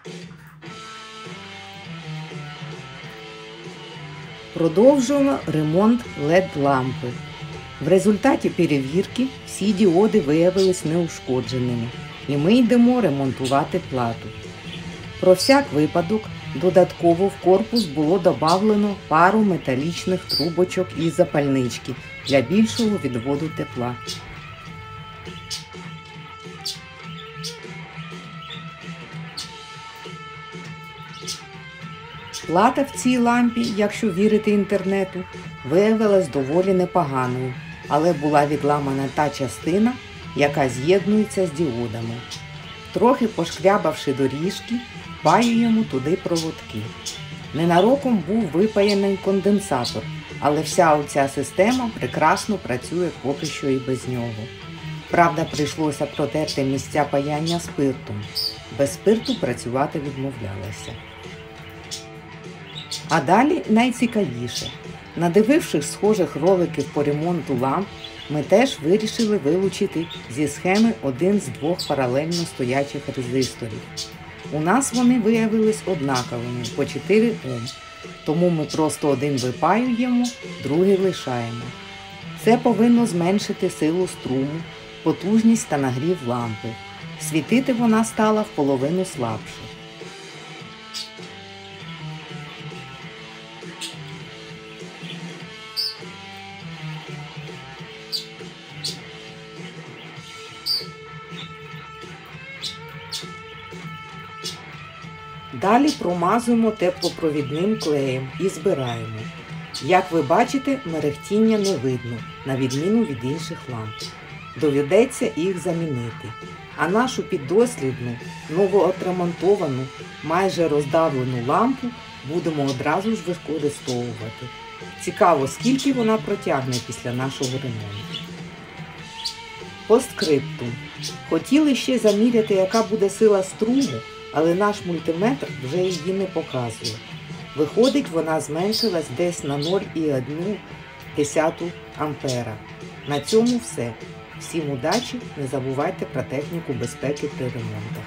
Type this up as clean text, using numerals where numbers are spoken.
Продовжуємо ремонт LED-лампи. В результаті перевірки всі діоди виявились неушкодженими, і ми йдемо ремонтувати плату. Про всяк випадок додатково в корпус було додано пару металічних трубочок і запальнички для більшого відводу тепла. Плата в цій лампі, якщо вірити інтернету, виявилась доволі непоганою, але була відламана та частина, яка з'єднується з діодами. Трохи пошкрябавши доріжки, паюємо туди проводки. Ненароком був випаяний конденсатор, але вся оця система прекрасно працює поки що і без нього. Правда, прийшлося протерти місця паяння спиртом. Без спирту працювати відмовлялися. А далі найцікавіше. Надивившись схожих роликів по ремонту ламп, ми теж вирішили вилучити зі схеми один з двох паралельно стоячих резисторів. У нас вони виявились однаковими по 4 Ом, тому ми просто один випаюємо, другий лишаємо. Це повинно зменшити силу струму, потужність та нагрів лампи. Світити вона стала в половину слабше. Далі промазуємо теплопровідним клеєм і збираємо. Як ви бачите, мерехтіння не видно, на відміну від інших ламп. Доведеться їх замінити. А нашу піддослідну, новоотремонтовану, майже роздавлену лампу будемо одразу ж використовувати. Цікаво, скільки вона протягне після нашого ремонту. Постскриптум. Хотіли ще заміряти, яка буде сила струму, але наш мультиметр вже її не показує. Виходить, вона зменшилась десь на 0,1 ампера. На цьому все. Всім удачі, не забувайте про техніку безпеки при ремонтах.